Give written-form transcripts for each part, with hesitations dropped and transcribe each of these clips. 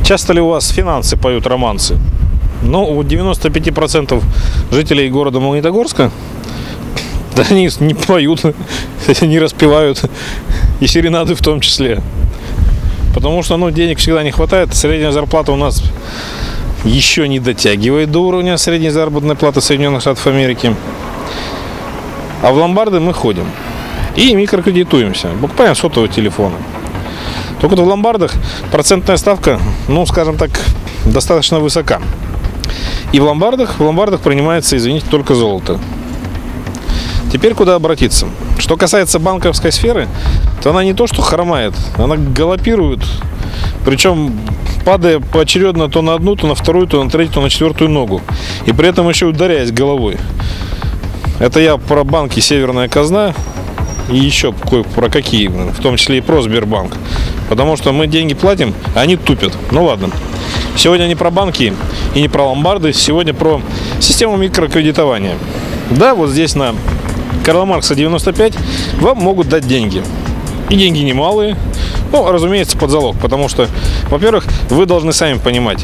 Часто ли у вас финансы поют романсы? Ну, у 95% жителей города Магнитогорска, да, они не поют, не распевают, и серенады в том числе. Потому что, ну, денег всегда не хватает. Средняя зарплата у нас еще не дотягивает до уровня средней заработной платы Соединенных Штатов Америки. А в ломбарды мы ходим и микрокредитуемся, покупаем сотовые телефоны. Только в ломбардах процентная ставка, ну, скажем так, достаточно высока. И в ломбардах принимается, извините, только золото. Теперь куда обратиться? Что касается банковской сферы, то она не то что хромает, она галопирует, причем падая поочередно то на одну, то на вторую, то на третью, то на четвертую ногу. И при этом еще ударяясь головой. Это я про банки «Северная казна» и еще про какие, в том числе и про Сбербанк. Потому что мы деньги платим, а они тупят. Ну ладно. Сегодня не про банки и не про ломбарды, сегодня про систему микрокредитования. Да, вот здесь на Карла Маркса 95 вам могут дать деньги. И деньги немалые. Ну, разумеется, под залог. Потому что, во-первых, вы должны сами понимать,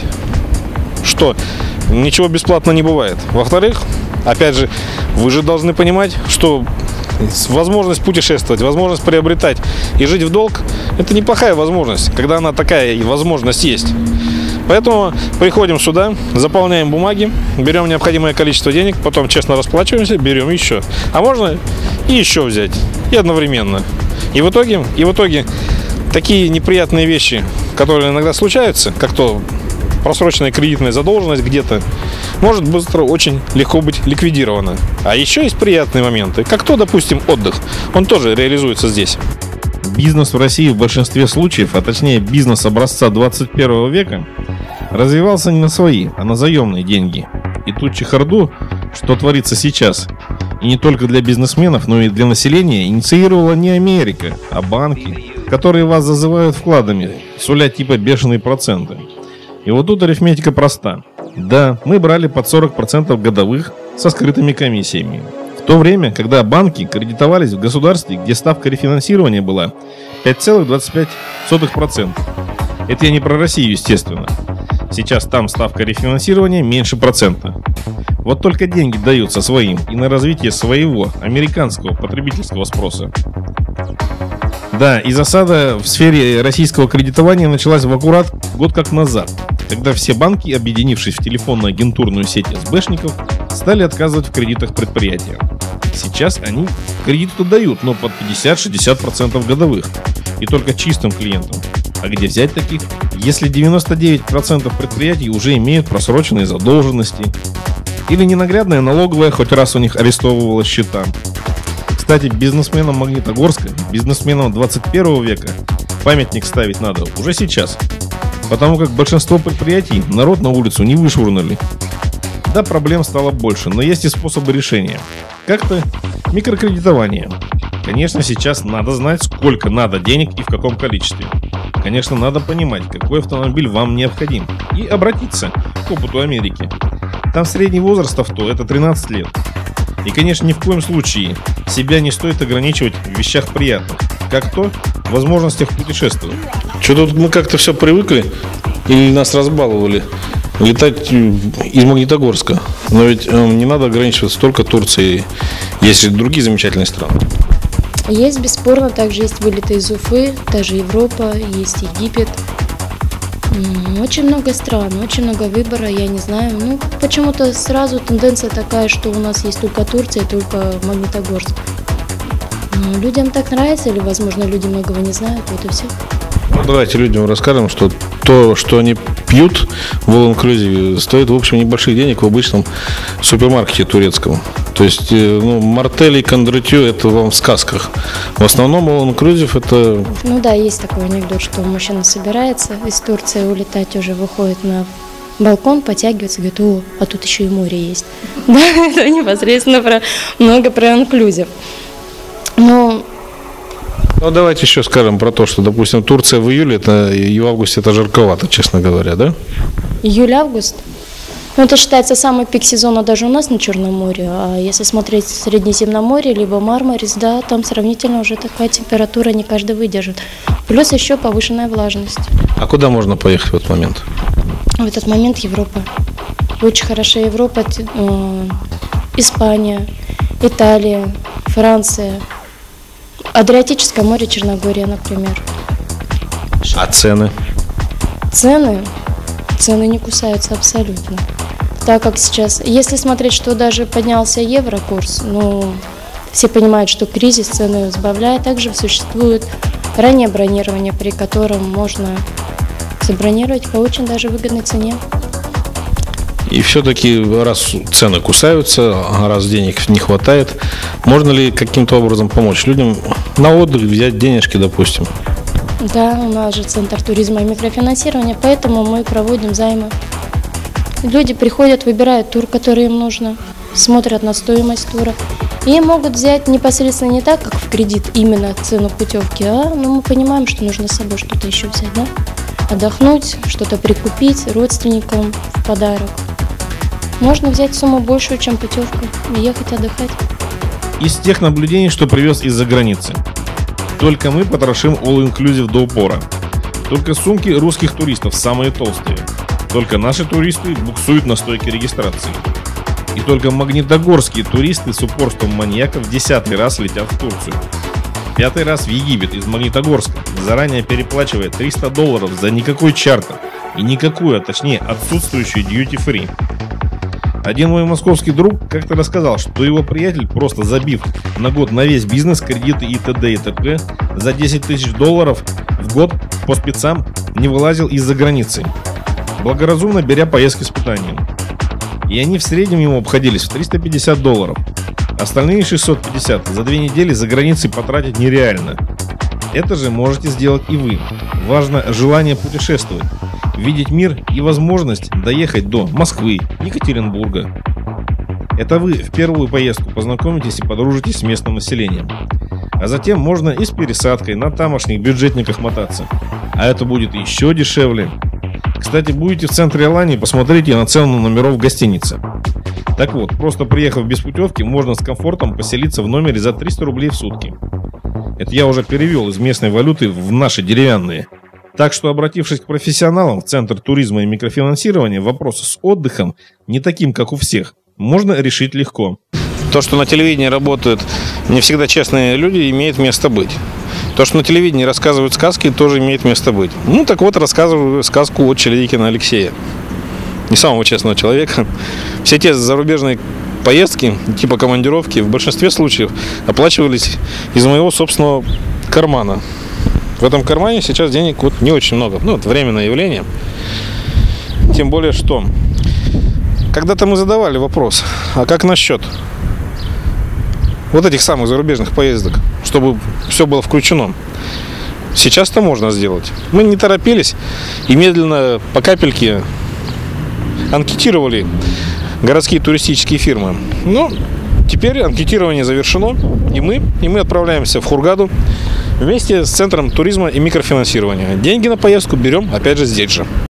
что ничего бесплатно не бывает. Во-вторых, опять же, вы же должны понимать, что возможность путешествовать, возможность приобретать и жить в долг – это неплохая возможность, когда она такая возможность есть. Поэтому приходим сюда, заполняем бумаги, берем необходимое количество денег, потом честно расплачиваемся, берем еще. А можно и еще взять, и одновременно. И в итоге такие неприятные вещи, которые иногда случаются, как то просроченная кредитная задолженность где-то, может быстро, очень легко быть ликвидирована. А еще есть приятные моменты, как то, допустим, отдых. Он тоже реализуется здесь. Бизнес в России в большинстве случаев, а точнее бизнес образца 21 века, развивался не на свои, а на заемные деньги. И ту чехарду, что творится сейчас, и не только для бизнесменов, но и для населения, инициировала не Америка, а банки, которые вас зазывают вкладами, суля типа бешеные проценты. И вот тут арифметика проста. Да, мы брали под 40% годовых со скрытыми комиссиями. В то время, когда банки кредитовались в государстве, где ставка рефинансирования была 5,25%. Это я не про Россию, естественно. Сейчас там ставка рефинансирования меньше процента. Вот только деньги даются своим и на развитие своего американского потребительского спроса. Да, и засада в сфере российского кредитования началась в аккурат год как назад, когда все банки, объединившись в телефонно-агентурную сеть СБшников, стали отказывать в кредитах предприятиям. Сейчас они кредиты дают, но под 50-60% годовых, и только чистым клиентам. А где взять таких? Если 99% предприятий уже имеют просроченные задолженности, или ненаглядная налоговая хоть раз у них арестовывала счета. Кстати, бизнесменам Магнитогорска, бизнесменам 21 века памятник ставить надо уже сейчас, потому как большинство предприятий народ на улицу не вышвырнули. Да, проблем стало больше, но есть и способы решения. Как-то микрокредитование. Конечно, сейчас надо знать, сколько надо денег и в каком количестве. Конечно, надо понимать, какой автомобиль вам необходим, и обратиться к опыту Америки. Там средний возраст авто – это 13 лет. И, конечно, ни в коем случае себя не стоит ограничивать в вещах приятных, как то в возможностях путешествовать. Что-то мы как-то все привыкли или нас разбаловали летать из Магнитогорска. Но ведь не надо ограничиваться только Турцией. Есть и другие замечательные страны. Есть, бесспорно, также есть вылеты из Уфы, даже Европа, есть Египет. Очень много стран, очень много выбора, я не знаю. Ну, почему-то сразу тенденция такая, что у нас есть только Турция, только Магнитогорск. Но людям так нравится, или, возможно, люди многого не знают, вот и все. Давайте людям расскажем, что то, что они пьют в All Inclusive, стоит, в общем, небольших денег в обычном супермаркете турецком. То есть, мартель и кондратью – это вам в сказках. В основном All Inclusive – это… Ну да, есть такой анекдот, что мужчина собирается из Турции улетать, уже выходит на балкон, потягивается, говорит: о, а тут еще и море есть. Да, это непосредственно много про All Inclusive. Но… Ну, давайте еще скажем про то, что, допустим, Турция в июле и в августе это жарковато, честно говоря, да? Июль-август? Ну, это считается самый пик сезона даже у нас на Черном море. А если смотреть Средиземноморье, либо Мармарис, да, там сравнительно уже такая температура не каждый выдержит. Плюс еще повышенная влажность. А куда можно поехать в этот момент? В этот момент Европа. Очень хорошая Европа. Испания, Италия, Франция. Адриатическое море, Черногория, например. А цены? Цены не кусаются абсолютно. Так как сейчас, если смотреть, что даже поднялся евро-курс, все понимают, что кризис цены сбавляет, также существует раннее бронирование, при котором можно забронировать по очень даже выгодной цене. И все-таки, раз цены кусаются, раз денег не хватает, можно ли каким-то образом помочь людям на отдых, взять денежки, допустим? Да, у нас же Центр туризма и микрофинансирования, поэтому мы проводим займы. Люди приходят, выбирают тур, который им нужно, смотрят на стоимость тура. И могут взять непосредственно не так, как в кредит, именно цену путевки, мы понимаем, что нужно с собой что-то еще взять, да? Отдохнуть, что-то прикупить родственникам в подарок. Можно взять сумму большую, чем путевка, и ехать отдыхать. Из тех наблюдений, что привез из-за границы. Только мы потрошим all-inclusive до упора. Только сумки русских туристов самые толстые. Только наши туристы буксуют на стойке регистрации. И только магнитогорские туристы с упорством маньяков 10-й раз летят в Турцию. 5-й раз в Египет из Магнитогорска, заранее переплачивая $300 за никакой чартер и никакую, а точнее отсутствующую duty-free. Один мой московский друг как-то рассказал, что его приятель, просто забив на год на весь бизнес, кредиты и т.д. и т.п. за $10 000 в год по спецам не вылазил из-за границы, благоразумно беря поездки с питанием. И они в среднем ему обходились в $350. Остальные 650 за 2 недели за границей потратить нереально. Это же можете сделать и вы. Важно желание путешествовать, видеть мир и возможность доехать до Москвы, Екатеринбурга. Это вы в первую поездку познакомитесь и подружитесь с местным населением. А затем можно и с пересадкой на тамошних бюджетниках мотаться. А это будет еще дешевле. Кстати, будете в центре Алании, посмотрите на цену номеров в гостинице. Так вот, просто приехав без путевки, можно с комфортом поселиться в номере за 300 рублей в сутки. Это я уже перевел из местной валюты в наши деревянные. Так что, обратившись к профессионалам в Центр туризма и микрофинансирования, вопросы с отдыхом, не таким, как у всех, можно решить легко. То, что на телевидении работают не всегда честные люди, имеет место быть. То, что на телевидении рассказывают сказки, тоже имеет место быть. Так вот, рассказываю сказку от Челядикина Алексея. Не самого честного человека. Все те зарубежные поездки, типа командировки, в большинстве случаев оплачивались из моего собственного кармана. В этом кармане сейчас денег не очень много. Это временное явление. Тем более, что когда-то мы задавали вопрос, а как насчет вот этих самых зарубежных поездок, чтобы все было включено? Сейчас это можно сделать. Мы не торопились и медленно по капельке анкетировали городские туристические фирмы. Теперь анкетирование завершено, и мы отправляемся в Хургаду вместе с Центром туризма и микрофинансирования. Деньги на поездку берем, опять же, здесь же.